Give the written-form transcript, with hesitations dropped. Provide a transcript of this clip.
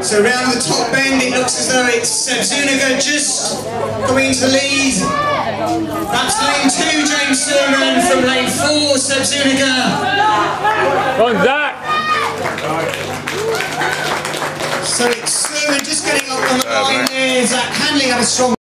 So round the top bend, it looks as though it's Seb Zuniga just going into the lead. That's lane 2, James Sermon. From lane 4, Seb Zuniga. Go on, Zach. So it's Sermon just getting up on the line there. Zach Handling had a strong